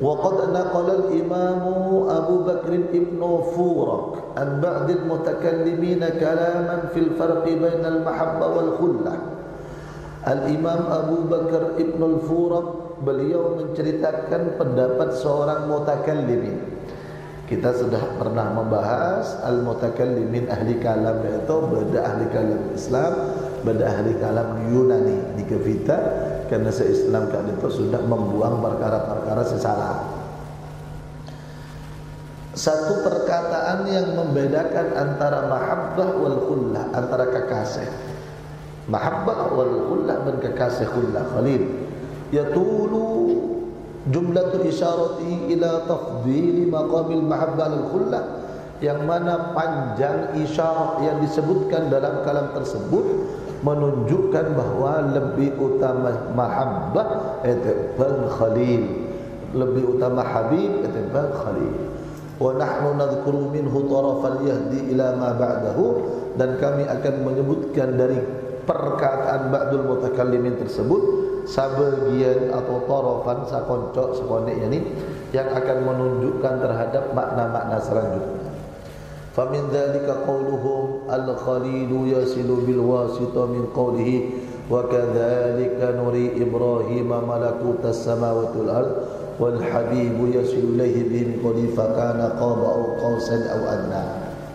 وقد نقل الإمام أبو بكر ابن فورك عن بعض المتكلمين كلاما في الفرق بين المحبة والخلة. Al-Imam Abu Bakar Ibn al-Furak, beliau menceritakan pendapat seorang mutakallimin. Kita sudah pernah membahas al-mutakallimin ahli kalam, yaitu beda ahli kalam Islam, beda ahli kalam Yunani di kita, karena se-Islam kan itu sudah membuang perkara-perkara sesalah. Satu perkataan yang membedakan antara mahabbah wal khullah, antara kekasih. Mahabbah wal khullah dan kekasih khullah khalil. Yatulu jumlatul isyarati ila tafdhil maqamil mahabbah al khullah, yang mana panjang isyarat yang disebutkan dalam kalam tersebut menunjukkan bahawa lebih utama mahabbah ketimbang khalil, lebih utama habib ketimbang khalil. Wa nahnu nadhkuru minhu tarafal yahdi ila ma ba'dahu, dan kami akan menyebutkan dari perkataan ba'dul mutakallimin tersebut sebagian atau tarafan sakoncok sekonek ini yang akan menunjukkan terhadap makna-makna selanjutnya. Fa min dzalika qauluhum al-khalilu yasilu bil wasita min qawlihi wa kadzalika nuri ibrahima malakutas samawati wal ard wal habibu yasilu ilayhi bi qawli fa kana qaba aw qausan aw adna.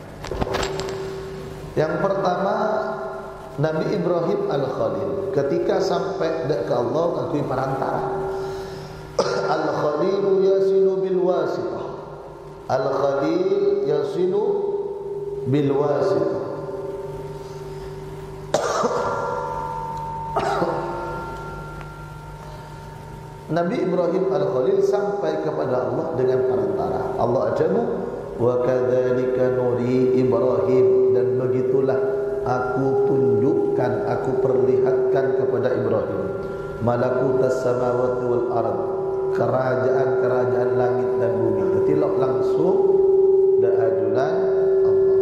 Yang pertama, Nabi Ibrahim al-Khalil ketika sampai ke Allah ngakui perantara. Al-Khalilu yasilu bil wasitah. Al-Khalil yasilu bil wasitah. Nabi Ibrahim al-Khalil sampai kepada Allah dengan perantara. Allah ajabu wa kadzalika nuri Ibrahim, dan begitulah aku tunjukkan, aku perlihatkan kepada Ibrahim malakutas samawati wal ard, kerajaan-kerajaan langit dan bumi. Ketilok langsung keajunan Allah,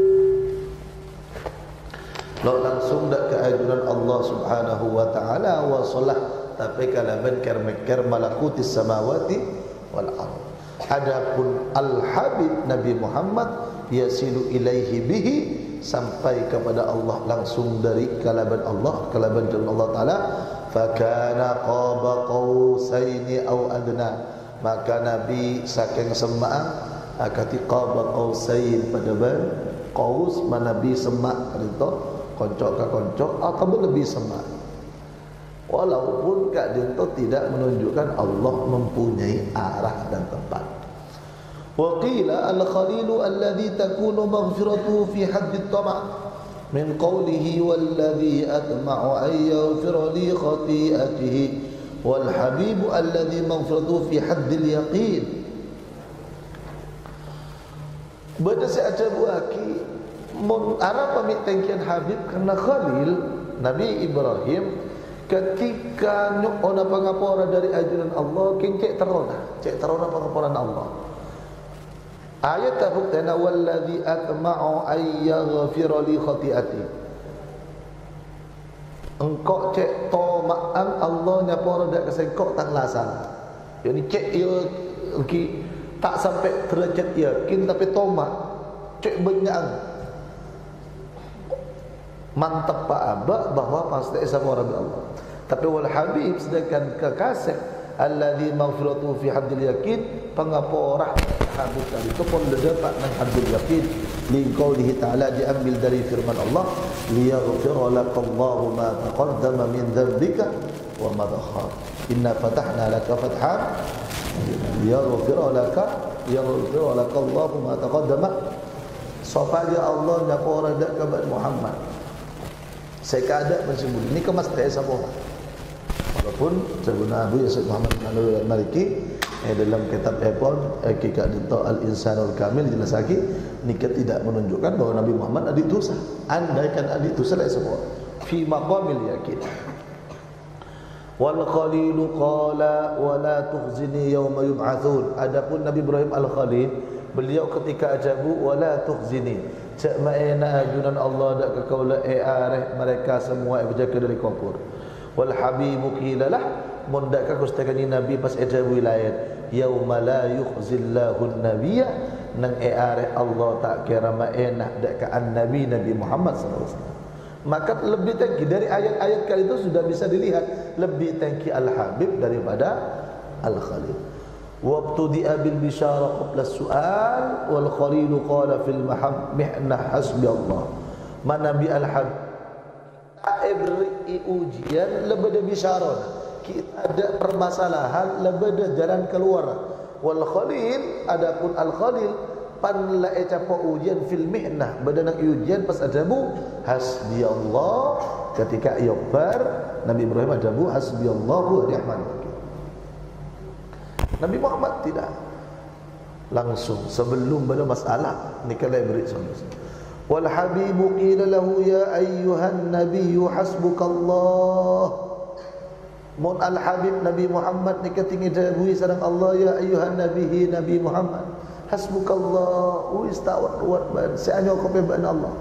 lo langsung dak keajunan Allah subhanahu wa ta'ala wa salah, tapi kalaban kermeker malakutis samawati wal ard. Adapun al-habib Nabi Muhammad yasilu ilaihi bihi, sampai kepada Allah langsung dari kalaban Allah, kalaban Allah Ta'ala. Fakana qaba qausaini aw adna, maka Nabi saking semak akati qaba qausain pada ban qaus manabi semak itu koncok ka koncok atau lebih semak, walaupun kak dinto tidak menunjukkan Allah mempunyai arah dan tempat. وقيل الخليل الذي تكون مغفرته في حد الطمع من قوله والذي أطمع أن يغفر لي خطيئته والحبيب الذي مغفرته في حد اليقين. Benda saya buaki arah pemikirkan Habib karena Khalil Nabi Ibrahim ketika ona pangapora dari ajunan Allah cek terona pangaporan Allah. Ayat tabukana walladzi atma'u ay yaghfira li khati'ati. Engkau cek toma'an Allah nyapora dak kesengkok tak lasan. Yani cek ya ki tak sampai derajat yakin tapi tomak cek benyang. Mantap Pak Abah bahwa pasti sama Rabbi Allah. Tapi wal habib sedangkan kekasih alladzi maghfiratuhu fi haddil yakin, pengapora habib tadi itu pun dapat nang haddil yakin li qoulihi ta'ala, diambil dari firman Allah liyaghfira lakallahu ma taqaddama min dhanbika wa ma ta'akhkhar inna fatahna laka fathan liyaghfira lakallahu ma taqaddama. Supaya Allah nyapora dak kepada Muhammad saya keadaan bersembunyi ini kemas tak sama. Walaupun Sayyidina Abu Yusuf Muhammad bin Abdul Maliki dalam kitab Epon Hakikat Dinto Al-Insanul Kamil jelas lagi nikah tidak menunjukkan bahawa Nabi Muhammad ada dosa. Andaikan ada dosa lain semua fi maqamil yakin. Wal khalilu qala wa la tukhzini yawma yub'atsun. Adapun Nabi Ibrahim Al-Khalil, beliau ketika ajabu wa la tukhzini, cak ma'ina ajunan Allah dak kekaula areh mereka semua berjaga dari kubur. Wal habibu qilalah, mundak ka kustakani Nabi pas ajabu wilayat yauma la yukhzillahu an-nabiyya nang are Allah tak kira maenah dak ka nabi Muhammad sallallahu alaihi wasallam. Maka lebih tinggi dari ayat-ayat kali itu sudah bisa dilihat lebih tinggi Al-Habib daripada Al-Khalil. Wabtudi'a bil bisyara qabla as-su'al wal Khalil qala fil mihnah hasbi Allah. Mana bi Al-Habib beri ujian lebih bisyara. Kita ada permasalahan lebih jalan keluar. Wal Khalil adapun Al-Khalil pan la ecapo ujian fil mihnah badanang ujian pas adabu hasbi Allah ketika yobar Nabi Ibrahim adabu hasbi Allah wa ni'mal wakil. Nabi Muhammad tidak langsung sebelum pada masalah ni kalau beri solusi. Wal habibu qila lahu ya ayyuhan nabiyyu hasbukallah. Mun al habib Nabi Muhammad ni ketinggi dawuh sareng Allah ya ayyuhan nabiyyi Nabi Muhammad hasbukallah wa istawat ban seanyo kebeban Allah.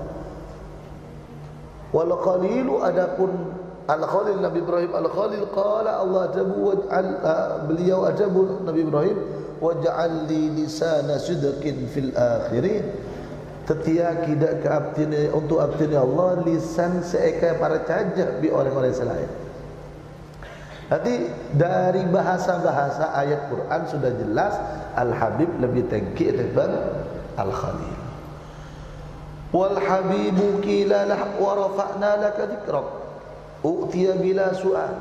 Wal Khalil adapun Al Khalil Nabi Ibrahim Al Khalil qala Allah jabu waj'al beliau ajabu Nabi Ibrahim waj'al li lisana sidqin fil akhirin. Tetia kidak ke abdine untuk abdine Allah lisan seeka para cajah bi orang-orang selain. Nanti dari bahasa-bahasa ayat Quran sudah jelas Al-Habib lebih tinggi daripada Al-Khalil. Wal habibu qila lah wa rafa'na laka dzikrak. U'tiya bila su'al.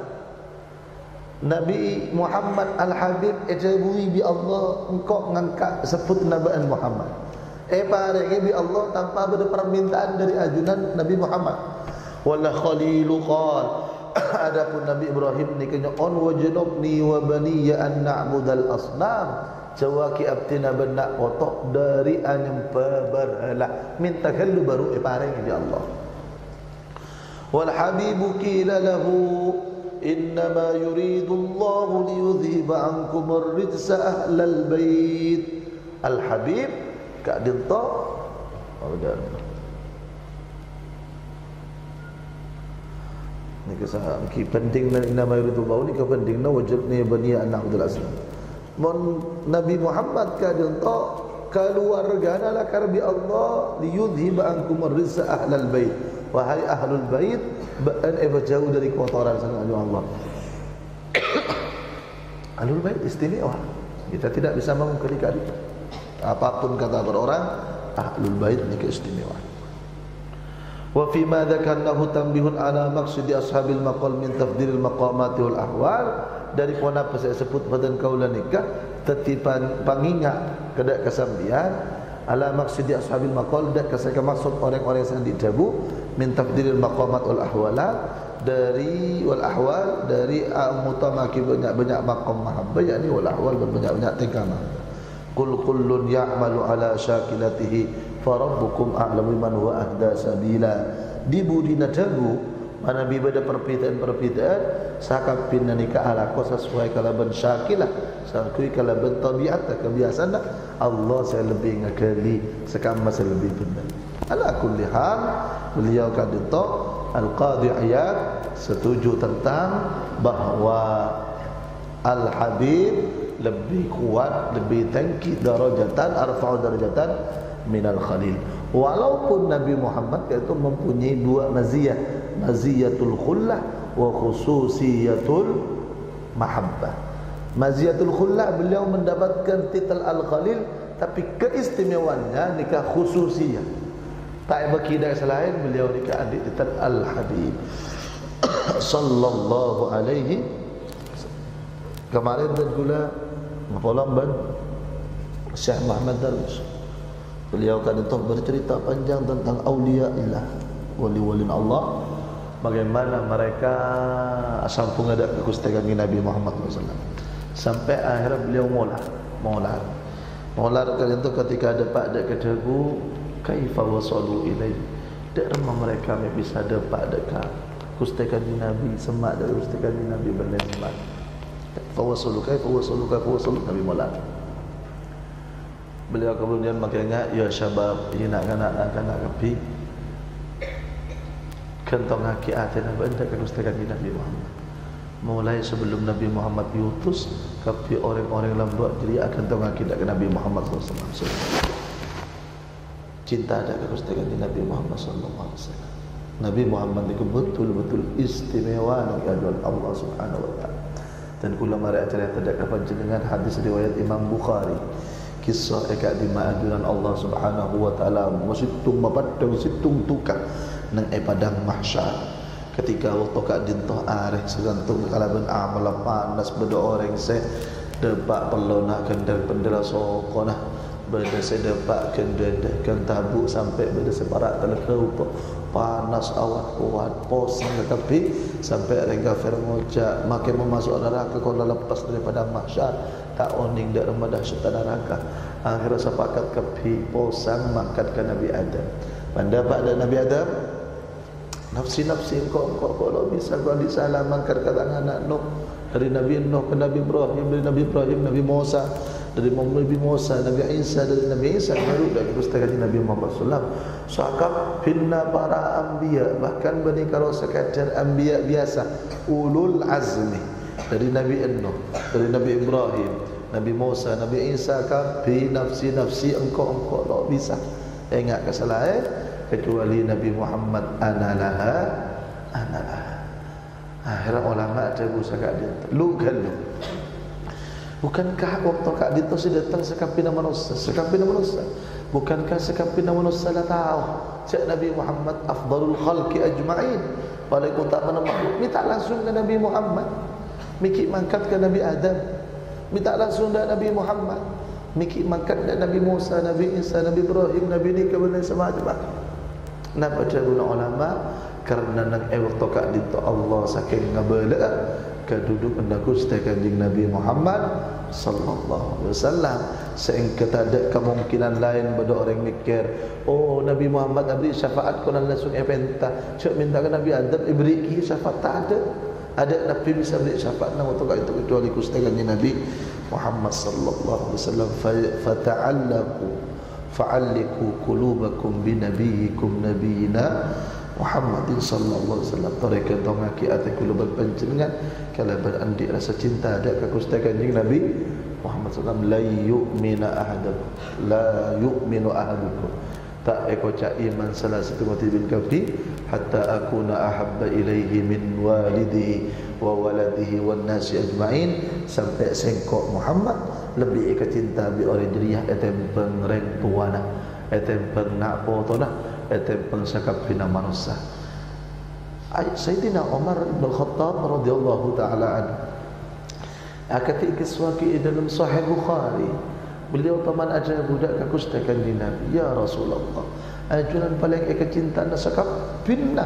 Nabi Muhammad Al-Habib ejabui bi Allah engkau ngangkat sebut nabaan Muhammad. Parege bi Allah tanpa ada permintaan dari ajunan Nabi Muhammad. Wal Khalilu qala adapun Nabi Ibrahim ni kenya on wajnubni wa baniya an na'budal asnam jawaki abtina benak otok dari anyempa berhala minta kallu baru pareng di Allah. Wal habibu qila lahu innama yuridu Allah liyudhiba ankum ar-rijsa ahlal bait. Al habib ka dinta ni kesah ki penting nama yuridu bau ni ke penting na wajib ni bani anak Abdul Aslam. Mon Nabi Muhammad ka jonto keluarga la karbi Allah liyudhiba ankum ar-rizqa ahlal bait. Wahai ahlul bait ba'an jauh dari kotoran sana Allah. Ahlul bait istimewa. Kita tidak bisa mengkritik itu. Apapun kata orang ahlul bait ni keistimewaan. Wa fi ma dzakarnahu tanbihun ala maqsidi ashabil maqal min tafdilil maqamati wal ahwal. Dari poin apa saya sebut pada kaulan nikah tetipan pangingat kedak kesambian ala maqsidi ashabil maqal dak kesaka maksud orang-orang yang didabu min tafdilil maqamat wal ahwala dari wal ahwal dari mutamaki banyak-banyak maqam mahabbah yakni wal ahwal banyak-banyak tingkah. Qul kullun ya'malu ala syakilatihi farabbukum a'lamu man huwa ahda sabila. Dibudi nadabu mana bibada perbedaan sakapin nikah ala ko sesuai kalaban syakilah sakui kalaban tabiat kebiasaan Allah saya lebih ngakali sekama saya lebih benar. Ala kulli hal beliau kadito al-qadhi ayat setuju tentang bahwa Al-Habib lebih kuat, lebih tinggi darajatan, arfa'u darajatan minal Khalil. Walaupun Nabi Muhammad itu mempunyai dua maziyah, maziyatul khullah wa khususiyatul mahabbah. Maziyatul khullah beliau mendapatkan titel Al-Khalil, tapi keistimewaannya nikah khususiyah. Tak berkira selain beliau nikah adik titel Al-Habib sallallahu alaihi. Kemarin dan gula Ngapolam ban Syekh Muhammad Darwish beliau kan itu bercerita panjang tentang aulia Allah, wali-wali Allah, bagaimana mereka sampung ada kekustekan Nabi Muhammad SAW sampai akhirnya beliau molar kan itu ketika dapat ada kedebu kaifa wasalu ilai dak remah mereka bisa dapat dekat kustekan Nabi semak dari kustekan Nabi benar semak fawasulu Nabi Maulana. Beliau kemudian makanya ya syabab ini nak kepi kentong haki atin apa anda kegustakan Nabi Muhammad. mulai sebelum Nabi Muhammad diutus, tapi orang-orang lembut jadi akan tahu akidah ke Nabi Muhammad SAW. Cinta ada kegustian di Nabi Muhammad SAW. Nabi Muhammad itu betul-betul istimewa dari Allah Subhanahu Wa Taala. Dan kula mari acara tidak kapan jenengan hadis riwayat Imam Bukhari. Kisah ekat di ma'adunan Allah Subhanahu Wa Taala masitung mapadang situng tukang nang padang mahsyar. Ketika waktu kak dintoh areh segantung kalaban amal panas beda orang se depak pelona kendal pendela sokona beda se depak kendal kan tabuk sampai beda separak telekau panas awat kuat posang tetapi sampai rengga fermoja makin memasuk neraka kalau lepas daripada mahsyar tak oning dak remadah syaitan neraka akhirnya sepakat kepi posang makan ke Nabi Adam mendapat dari Nabi Adam nafsi-nafsi kau kalau bisa kau disalamankan ke tangan anak Nuh dari Nabi Nuh ke Nabi Ibrahim, dari Nabi Ibrahim Nabi Musa, dari Nabi Musa Nabi Isa, dari Nabi Isa baru dari Gusti Nabi Muhammad SAW. Sakap finna para anbiya bahkan bani kalau sekadar anbiya biasa ulul azmi dari Nabi Nuh, dari Nabi Ibrahim, Nabi Musa, Nabi Isa kapi nafsi-nafsi engkau tak bisa ingat kesalahan kecuali Nabi Muhammad analaha. Akhirnya ulama ada busa kak dia lu galu bukankah waktu kak dia tu datang sekampina manusia bukankah sekampina manusia dah tahu cak Nabi Muhammad afdalul khalqi ajma'in paling utama makhluk minta langsung ke Nabi Muhammad mikir mangkat ke Nabi Adam minta langsung ke Nabi Muhammad mikir mangkat ke Nabi Musa Nabi Isa Nabi Ibrahim Nabi ni kebenaran semacam. Napa guna ulama karena nak waktu kak dinto Allah saking ngabala keduduk hendak Gusti Kanjeng Nabi Muhammad sallallahu alaihi wasallam sehingga tak ada kemungkinan lain pada orang mikir oh Nabi Muhammad beri syafaat kau langsung eventa cak minta ke Nabi Adam beri syafaat tak ada Nabi bisa beri syafaat nak waktu kak itu kecuali Gusti Kanjeng Nabi Muhammad sallallahu alaihi wasallam fata'allaqu fa'alliku qulubakum bi nabiyikum nabiyina Muhammadin sallallahu alaihi wasallam tarika dongaki ati quluban panjenengan kalaban andi rasa cinta ada ka Gusti Kanjeng Nabi Muhammad sallallahu alaihi wasallam la yu'minu ahadukum tak ekoca iman salah satu motivin kafi hatta akuna ahabba ilaihi min walidihi wa waladihi wan nasi ajma'in sampai sengkok Muhammad lebih kecinta bi orang jeriah etem pengreng tuana etem pengnak potona etem pengsakap bina manusia. Sayyidina Umar bin Khattab radhiyallahu taala anhu ketika suaki dalam Sahih Bukhari beliau taman aja budak ka Gusti Kanjeng Nabi ya Rasulullah ajunan paling kecinta nasakap bina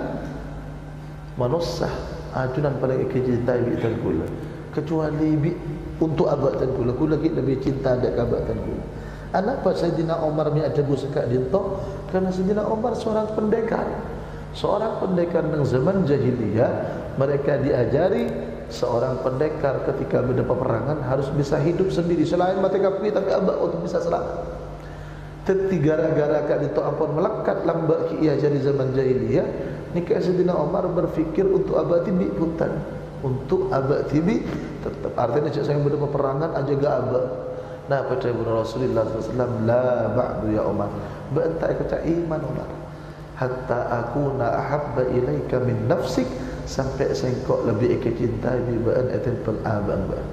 manusia ajunan paling kecinta bi tan kula kecuali bi untuk abatan kula lagi lebih cinta ada abatan kula. Kenapa Sayyidina Umar ni ada busaka dinto? Karena Sayyidina Umar seorang pendekar dalam zaman jahiliyah mereka diajari seorang pendekar ketika berada peperangan harus bisa hidup sendiri selain mati kapi tapi abad untuk bisa selamat. Tetapi gara-gara kak dinto ampun melekat lambak ki ajari zaman jahiliyah nikah Sayyidina Umar berfikir untuk abad tibi puntan untuk abad tibi tetap artinya cak saya berada peperangan aja gak abad. Nah pada Rasulullah SAW la ba'du ya Umar bantai kata iman Umar hatta akuna ahabba ilaika min nafsik sampai sengkok lebih kecintai bi ba'an atempel abang ba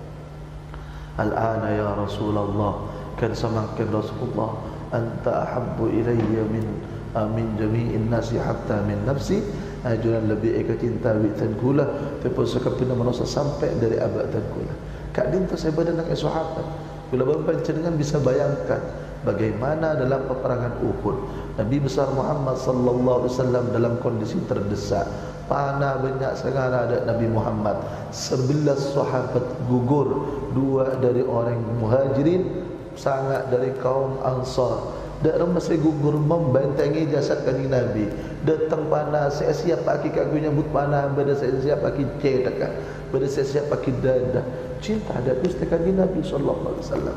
al-ana ya Rasulullah kan samakan Rasulullah anta ahabbu ilayya min jami'in nasi hatta min nafsi ajuran lebih kecintai bi tan kula tapi sekapina manusia sampai dari abad tan kula kak dinto saya badan nak sahabat bila panjenengan bisa bayangkan bagaimana dalam peperangan Uhud Nabi besar Muhammad sallallahu alaihi wasallam dalam kondisi terdesak panah banyak sangat ada Nabi Muhammad 11 sahabat gugur 2 dari orang muhajirin sangat dari kaum ansar dak masih gugur membentengi jasad kanjeng Nabi datang panah saya siap pakai kagu nyambut panah beda saya siap pakai cetak beda saya siap pakai dada cinta ada Gusti kanjeng Nabi sallallahu alaihi wasallam.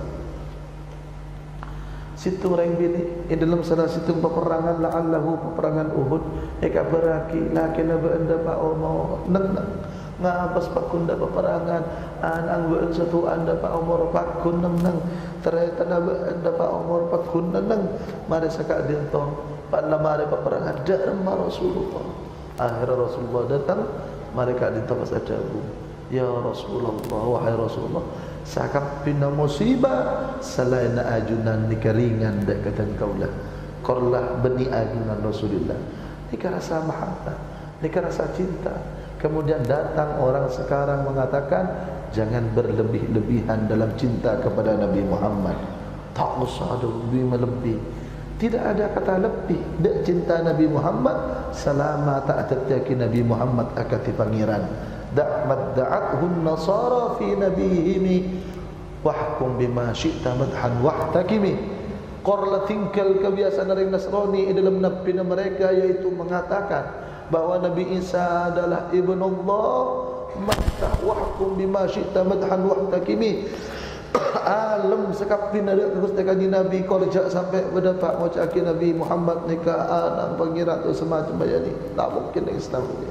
Situ orang bini dalam salah situ peperangan la'allahu peperangan Uhud eka beraki lakin aba anda mau nak ngabas pakun dapat perangan anang buat satu anda pak umur pakun nang ternyata dapat umur pakun nang mari sakak dintong pada mari peperangan dharma Rasulullah. Akhirnya Rasulullah datang, mereka dintong pas ajabu. Ya Rasulullah, wahai Rasulullah, sakap pina musibah selain ajunan nikeringan dak kata kaulah. Korlah beni ajunan Rasulullah. Nika rasa mahabbah, nika rasa cinta. Kemudian datang orang sekarang mengatakan jangan berlebih-lebihan dalam cinta kepada Nabi Muhammad. Tak usah ada lebih melebih. Tidak ada kata lebih. Dek cinta Nabi Muhammad selama tak tertaki Nabi Muhammad akati pangeran. Da'mat da'athun nasara fi nabihimi wahkum bima syi'ta madhan wahtakimi. Korla tingkal kebiasaan dari Nasrani dalam nafina mereka, yaitu mengatakan bahawa Nabi Isa adalah Ibn Allah. Maka wahkum bima syi'ta madhan wahtakimi. Alam sekapin ada kekustakan di Nabi korjak sampai berdapat mengucapkan Nabi Muhammad nikah anak pengirat atau semacam bayani. Tak mungkin Islam ini.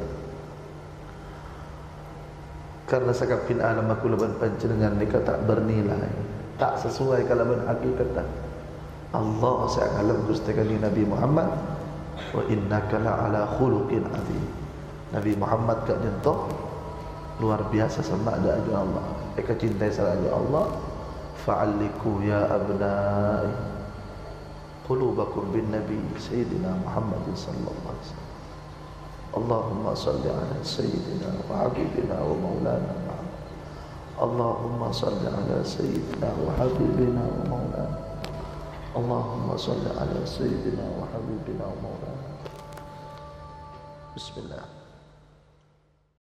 Karena sekapin alam aku leban panjenengan nikah tak bernilai, tak sesuai kalaban hakikat. Allah sa'alam kekustakan di Nabi Muhammad. Wa innaka la'ala khuluqin azim. Nabi Muhammad kat jentoh luar biasa sama ada aja Allah. Eka cintai sama aja Allah. Fa'alliku ya abnai qulubakum bin Nabi Sayyidina Muhammad sallallahu alaihi wasallam. Allahumma salli ala Sayyidina wa Habibina wa Maulana Muhammad. Allahumma salli ala Sayyidina wa Habibina wa Maulana. Allahumma salli ala Sayyidina wa Habibina wa Maulana. Bismillah.